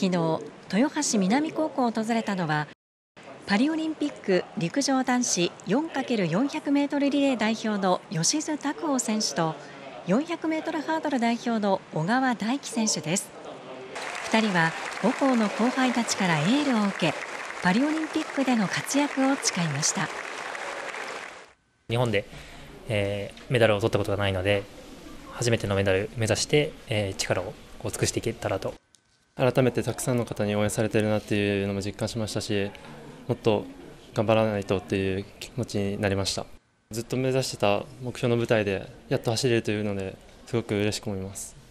昨日、豊橋南高校を訪れたのはパリオリンピック陸上男子 4×400m リレー代表の吉津拓夫選手と 400m ハードル代表の小川大輝選手です。2人は母校の後輩たちからエールを受け、パリオリンピックでの活躍を誓いました。 日本で、メダルを取ったことがないので、初めてのメダル目指して、力を尽くしていけたらと。 改めてたくさんの方に応援されているなっていうのも実感しましたし、もっと頑張らないとっていう気持ちになりました。ずっと目指してた目標の舞台でやっと走れるというので、すごく嬉しく思います。